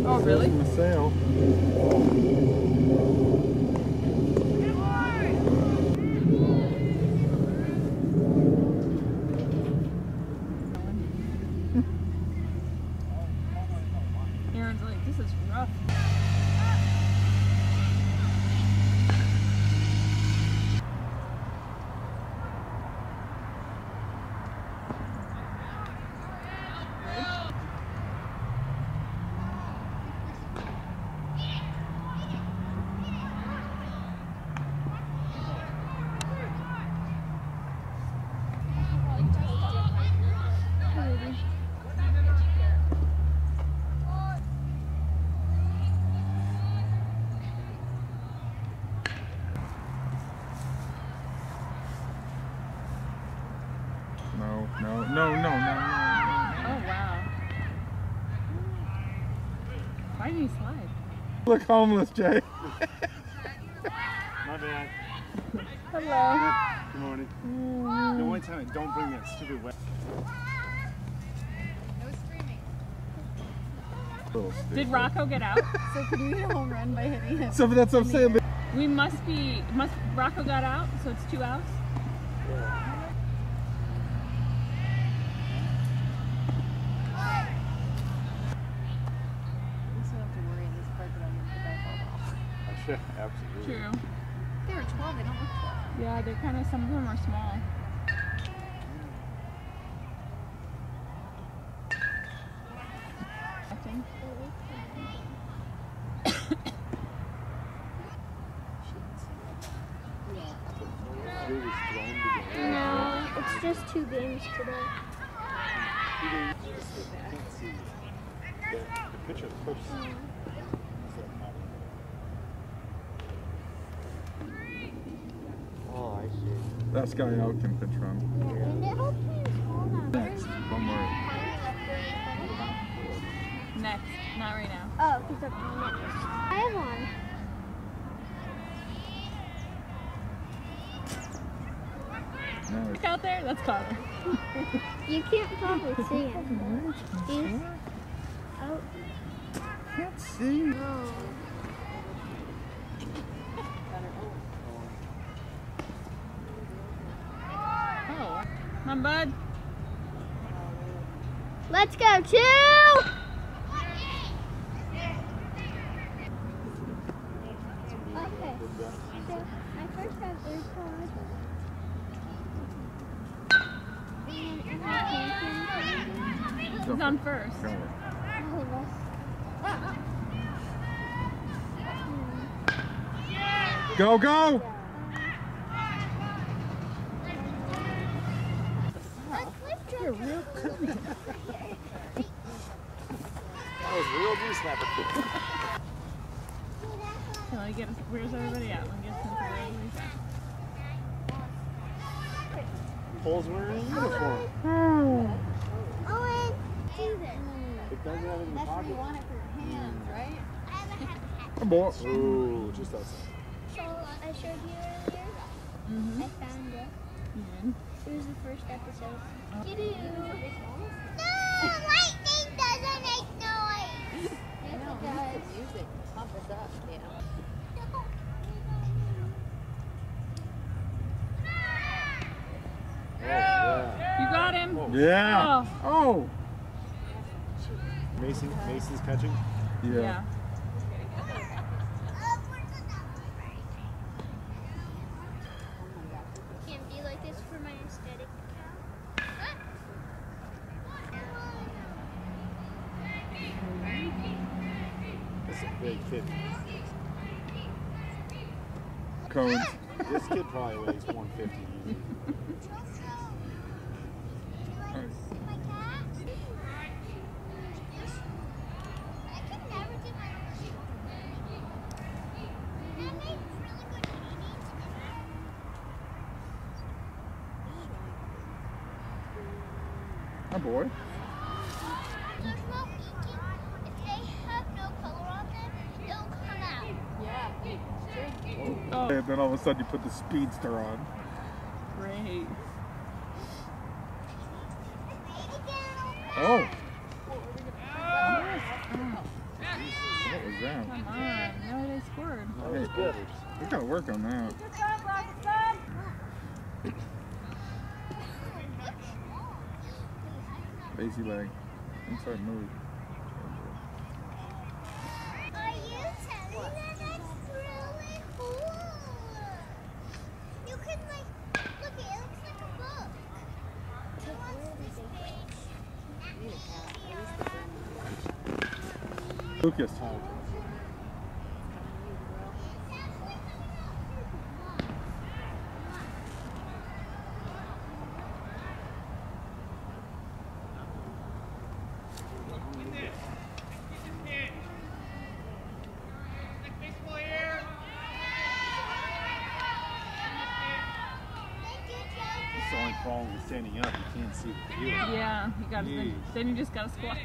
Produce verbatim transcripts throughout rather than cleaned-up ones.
Oh, really? In the sail. Aaron's like, this is rough. No, no, no, no, no, no, no. Oh, wow. Why did he slide? Look homeless, Jay. My bad. Hello. Good morning. Mm. The one time, don't bring that stupid wet. No screaming. Did Rocco get out? So can you hit a home run by hitting him? So that's what I'm saying. We must be, must, Rocco got out, so it's two outs? Yeah. Yeah, absolutely. True. They were twelve, they don't look twelve. Yeah, they're kind of, some of them are small. I think. No, it's just two games today. You can't see the, the picture of the person. Oh, I see. That guy out can pitch run. Yeah, and it helps me in school now. Next, one more. Next, not right now. Oh, because I'm on it. I have one. No, Look out there, that's Connor. You can't probably see him. He's out. can't see. No. Oh, come on, bud. Let's go, two! Okay. So, I first have AirPods. And I have He's on first. Go, go! You're real cool. That was real knee slapper. Can I get us, where's everybody at? Let me get some where everybody's at. Pole's wearing a uniform. Owen, do this. It doesn't have it in the That's what you pocket. want it for your hands, right? Come on. Ooh, just outside. So I showed you earlier. Mm-hmm. I found it. Mm-hmm. It was the first episode. Doo-doo. No, lightning doesn't make noise. I know, we need some music to pump us up, you know. Oh, yeah. You got him? Oh. Yeah. Oh. Mason, Mason's catching. Yeah. Yeah. Can't be like this for my aesthetic account. That's a big kid. Cones. This kid probably weighs one fifty easy. Hi, boy. Yeah, it's true. Oh, And then all of a sudden you put the speedster on. great. Oh. Oh. now. Come on. No, they scored. That was good. We gotta work on that. Lazy leg. Inside move. Are you telling me that that's really cool? You can like, look, it looks like a book. Who wants this page? Lucas. It's the only problem with standing up. You can't see the field. Yeah, you got to. Then, then you just got to squat.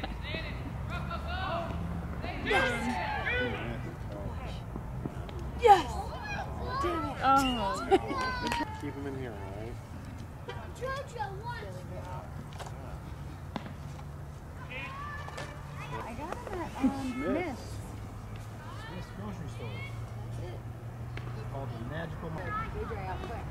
Yes! Damn it. Oh. Keep him in here, all right? Jojo wants. I got him at um, Smith's. Smith's grocery store. It's called the Magical Mall. They dry out quick.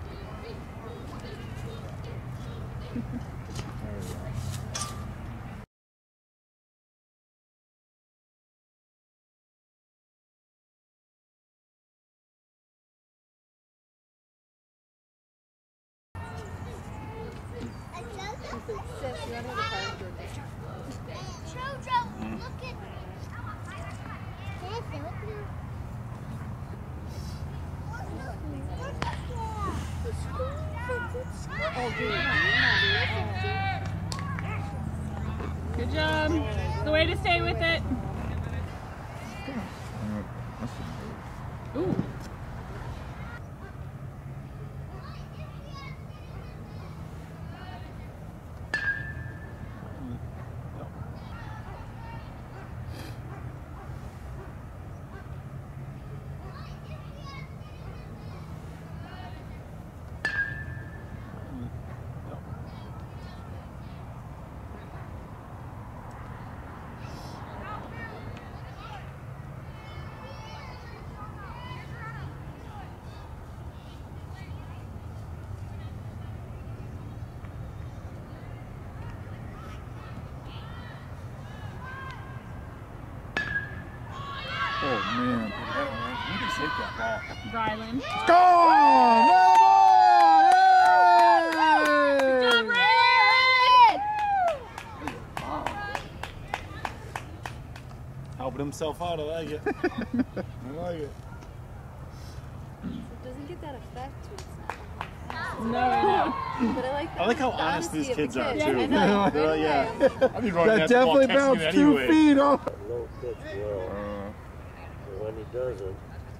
Sis, you want to have a card for this? Jojo, look at. Nathan, look at. Oh, dude. Good job. The way to stay with it. Ooh. Oh man. You just hit that ball. Rylan. Go! Good job, Hey! Rylan! Helping himself out. I like it. I like it. It doesn't get that effect when it's not. No, no. But I like I like how the honest honesty these of the kids are, kid. too. I know. They're like, yeah. I'd be running That that ball, definitely catching bounced it two anyway. feet. Oh. Low pitch well, Uh, and when he doesn't,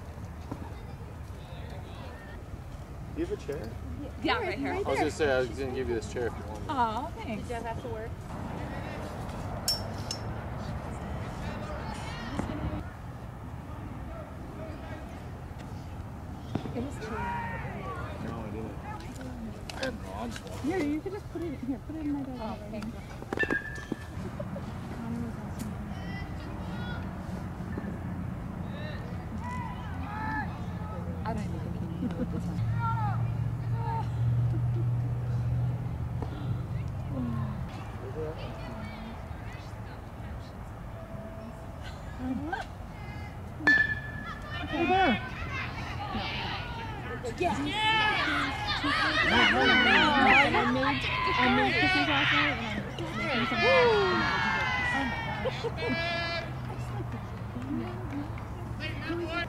Do you have a chair? Yeah, right here. I was gonna say I was gonna give you this chair if you wanted. Oh, thanks. Did Jeff have to work? It was true. No, I didn't. I had Ron's one. Here, you could just put it here. Put it in my bag. Oh, thank you. I don't even think he knew at the time. Hey there. Yeah. And I made I made cookies last night and I'm making some more. Oh my gosh.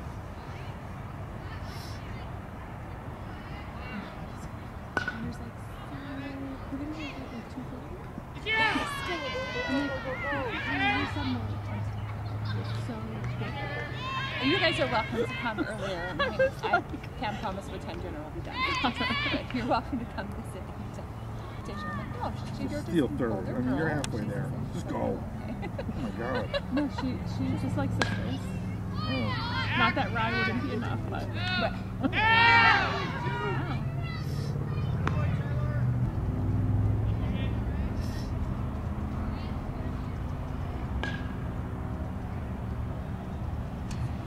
And there's like salad. We're gonna make like two flavors. Yes! I'm like, oh, there's some more. It's so good. And you guys are welcome to come earlier. I, mean, I can't promise what time dinner will be done. But you're welcome to come visit anytime. I'm like, oh, she's your Steal third. older I mean, you're girl. halfway She's- there. Just go. Oh my god. No, she she's just like sisters. Oh. Not that Rye wouldn't be enough, but. but wow.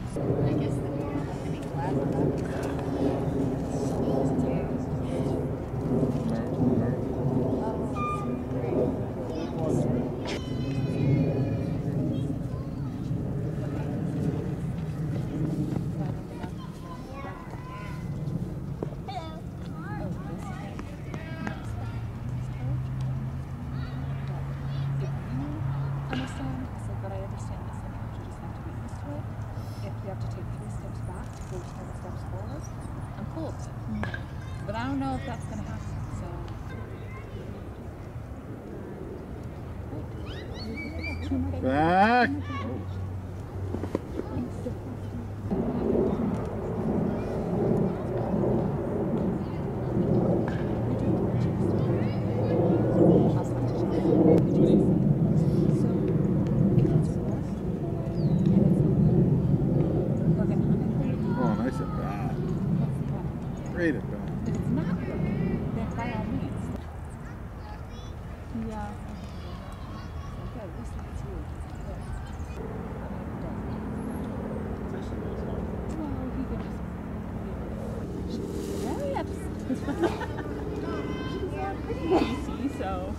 I guess the any class on that. But I don't know if that's going to happen, so. Back. Oh, nice at bat. Great at bat. It's not good. Then by all means. Yeah. Okay, at least it's you. Well, he can just. Very upset. She's uh, pretty easy, so.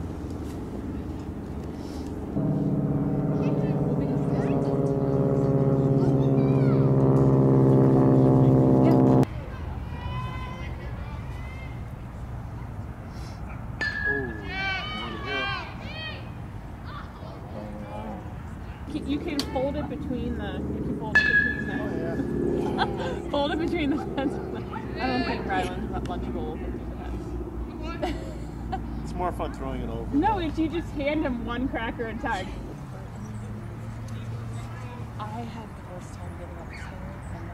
You can fold it between the. You can fold it between the. Oh, yeah. Fold it between the fence. I don't think Ryland's lunch bowl would be the best. It's more fun throwing it over. No, if you just hand him one cracker and tag. I had the worst time getting upstairs, and then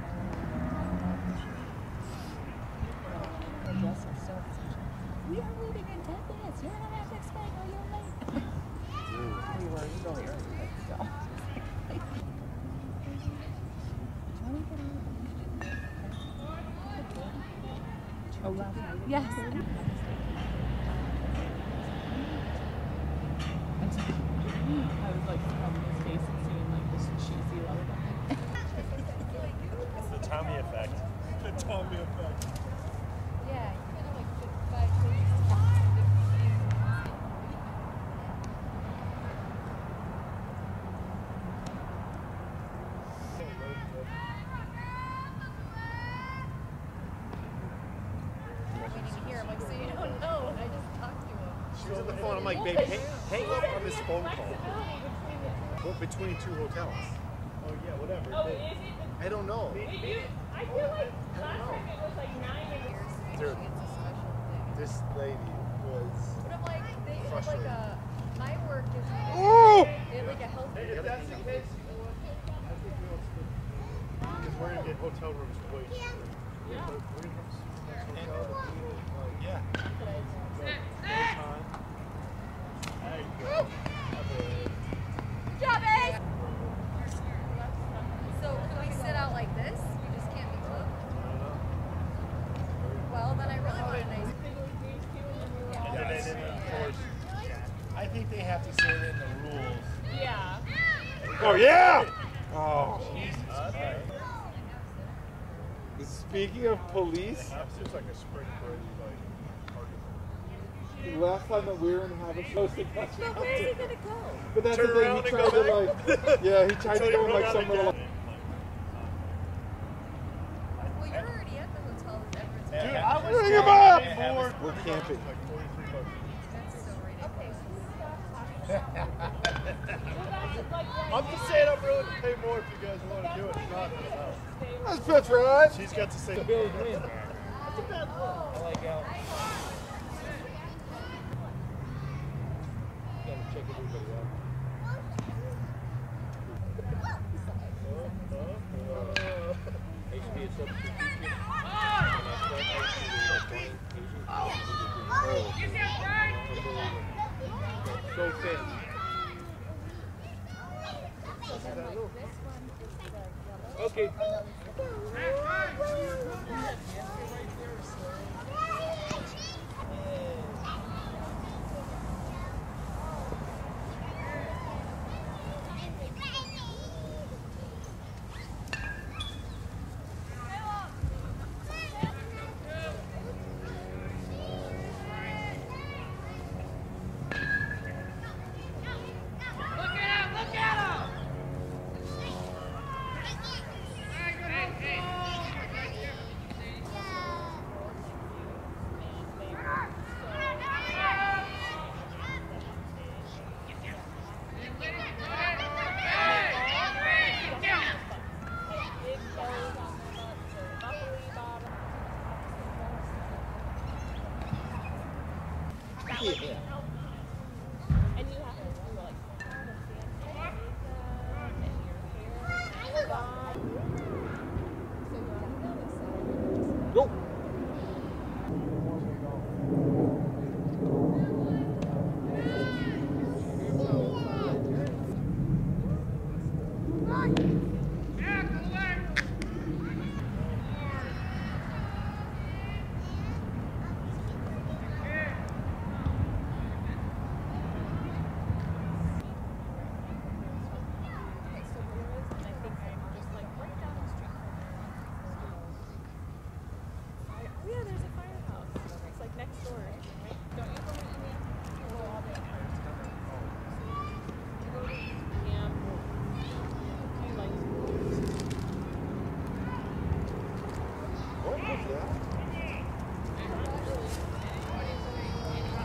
I went. The guests are so excited. We are leaving in ten minutes. You're gonna have to explain why you're late. We were really early, but still. Oh, last night? Yes. I was like from his face and seeing like this cheesy lullaby. It's the Tommy effect. The Tommy effect. Yeah, you kind of like fit five pages. She was on the phone. I'm like, babe, hang, hang up on this phone call. Well, between two hotels. Oh yeah, whatever. Oh, is it? I don't know. I feel like last time it was like nine minutes. Dude, this lady was. But I'm like, they have like a, my work is Oh! they have like a health. If that's the case, because we're gonna get hotel rooms way cheaper. Yeah. Yeah. Good job, Ace! So can we sit out like this? We just can't be close? Well, then I really want a nice... Yeah, they didn't enforce. I think they have to say it in the rules. Yeah. Oh, yeah! Oh, Jesus. Speaking of police, it's like a spring break, like last time that we were in Havasu, But where's he gonna go? but that's the thing. He tried to like, yeah, he tried to go in like some little. Well, you're already at the hotel with Everett. Dude, I was Bring him up! We're camping. That's so ridiculous. I'm just saying I'm willing to pay more if you guys want to do it. Not That's Pitch, right? She's got to say. That's a bad look. I like Alex. Gotta check everybody out. H B is substitute teacher. So thin. Okay.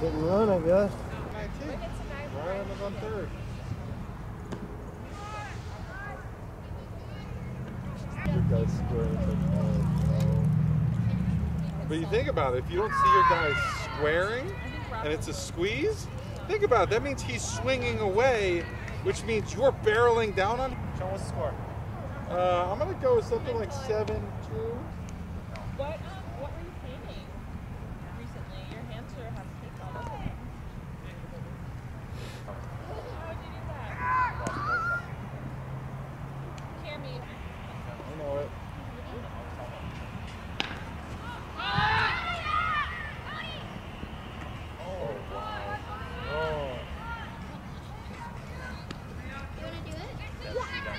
Hit and run, I guess. nineteen. Ryan was on third. Your guy's squaring like, oh, no. But you think about it, if you don't see your guy squaring and it's a squeeze, think about it. That means he's swinging away, which means you're barreling down on him. Show us the score. Uh, I'm going to go with something like seven two. What, um, what were you painting recently? Your hands sure have paint all over them. How would you do that? Cammy. I know it. You want to do it? Yeah.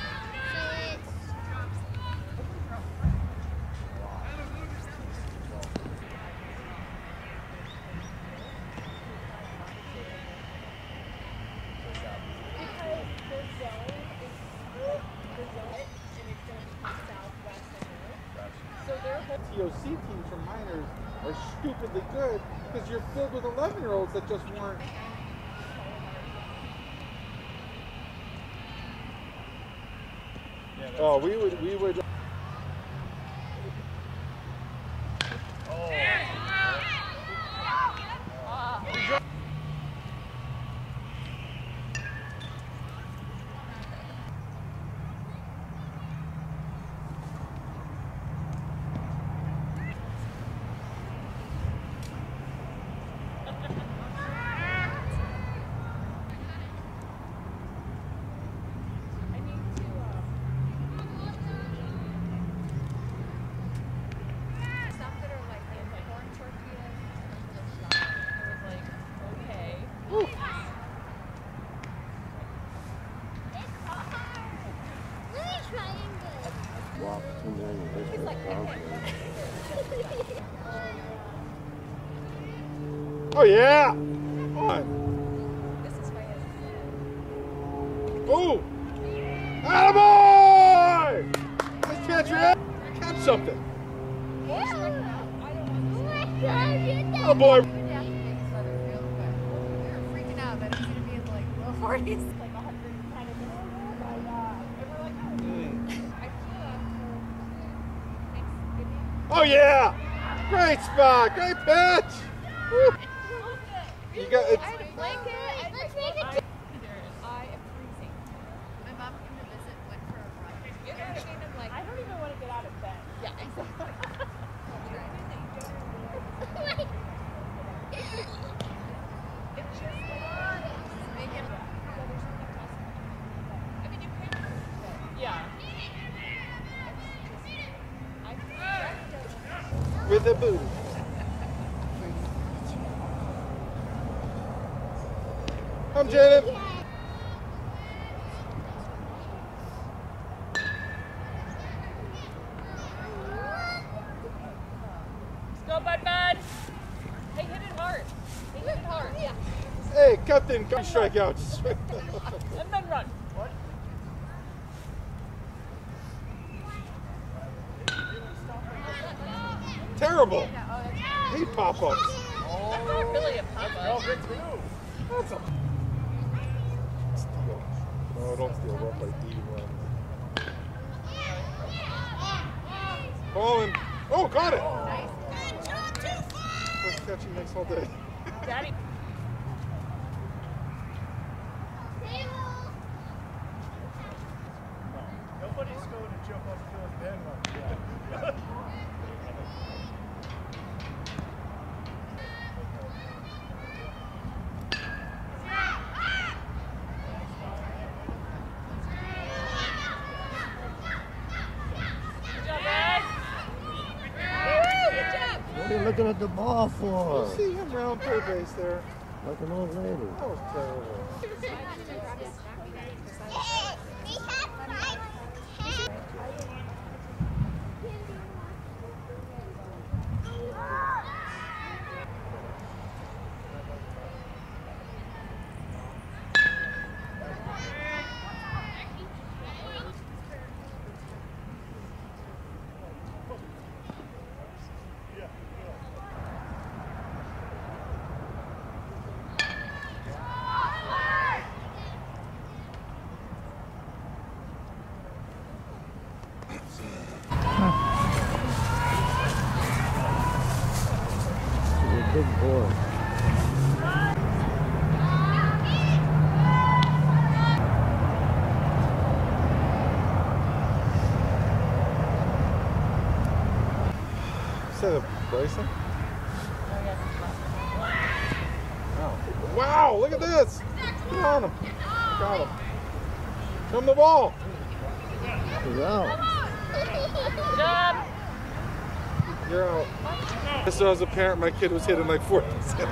T O C teams from minors are stupidly good because you're filled with eleven year olds that just weren't. Oh, we would, we would. Walk too many district conference. Oh yeah! Come on. Oh! Attaboy! Nice catch, Red! Catch something. Oh boy! We were freaking out that it's gonna be in like low forties. Like a hundred kind of. Oh my god. And we're like, oh. Oh yeah! Great spot! Great pitch! Woo. You got it. I had a blanket. Let's make it. I am freezing. My mom came to visit, went for a run. You know what I mean? I'm like, I don't even want to get out of bed. yeah, exactly. It's just like, Make it. I mean, you can. Yeah. With the booty. Come, Janet. Let's go, Bud Bud. Hey, hit it hard. Hey, hit it hard. Yeah. Hey, Captain, come strike out. And then run. What? Terrible. Hate pop-ups. That's not really a pop-up. That's a steal. No, don't steal. Don't play D one. Falling. Oh, got it. First catch he makes all day. Daddy. Nobody's going to jump up to his bed one. What are you looking at the ball for? See him round third base there. Like an old lady. That was terrible. We have five. Good boy. Is that a Bryson? Wow. Wow, look at this. Get on him. Got him. Show him the ball. He's out. Job. You're out. So as a parent, my kid was hitting like four percent.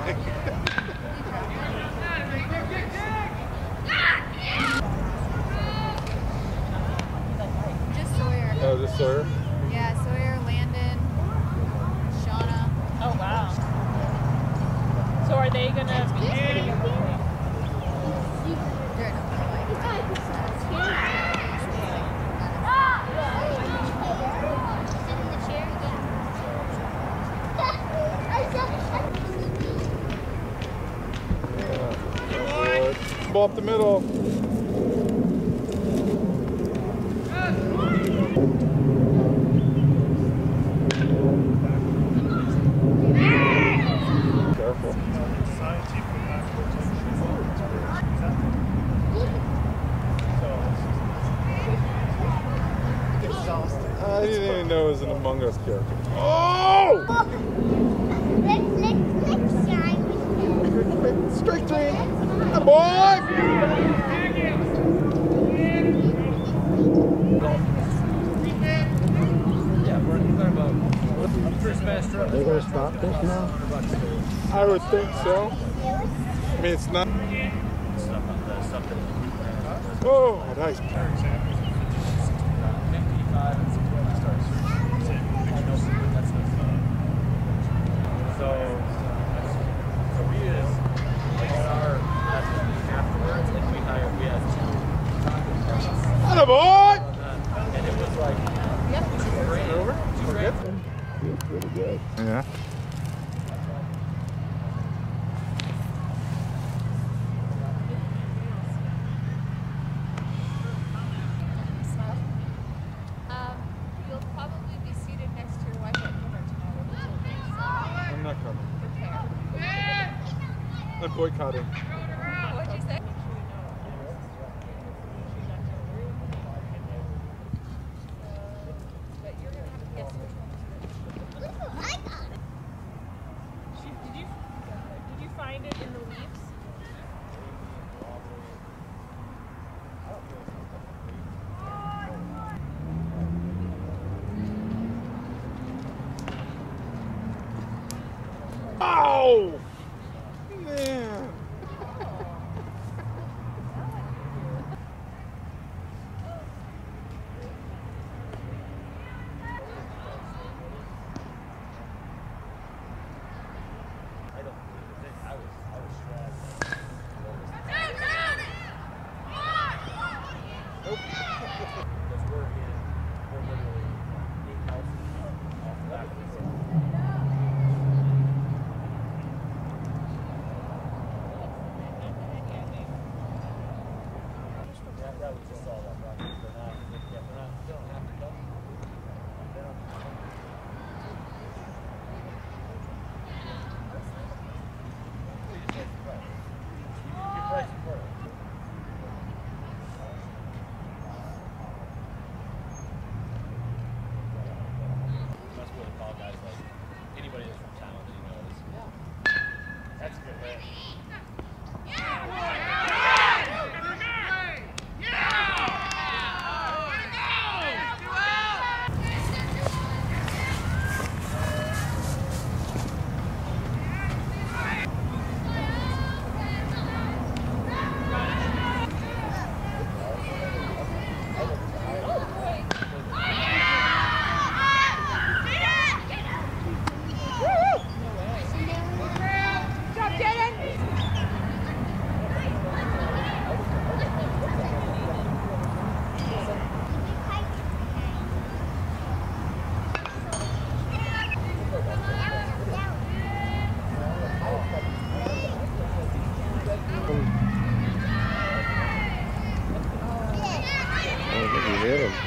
Just Sawyer. Oh, just Sawyer? Yeah, Sawyer, Landon, Shauna. Oh wow. So are they gonna be skating up the way? They're not gonna like Ball up the middle. Careful. I didn't even know it was an Among Us character. Oh! Let's, let's, let's shine with him. Strike three. Good boy! They're gonna stop this now? I would think so. I mean, it's not. Oh, nice. Atta boy! And it was like, yep, Over? two grand. Feels pretty good. Yeah. Um, you'll probably be seated next to your wife at dinner tomorrow. I'm not coming. Prepare. I'm boycotting. What'd you say? But you're gonna have to guess which one. Did you did you find it in the leaves? Oh! Man. Hit him.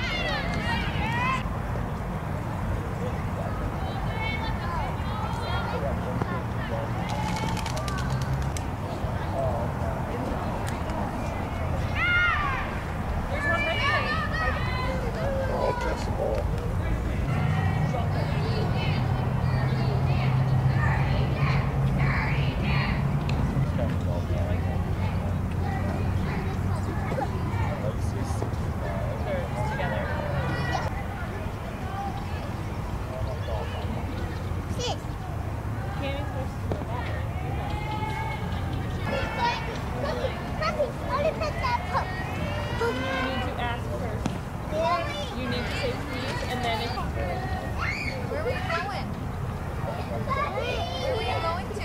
And then if Where were you going? Where were you going to?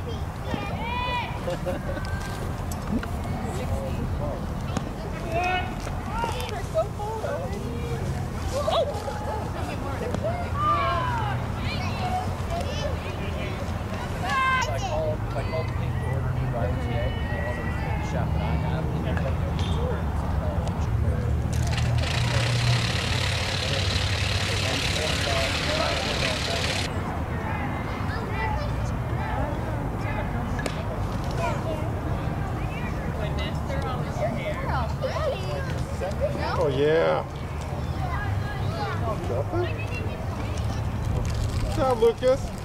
I called, I called the people to order new drivers today. And I ordered the shop that I have. And they're going to do tour. Oh yeah. What's up, Lucas?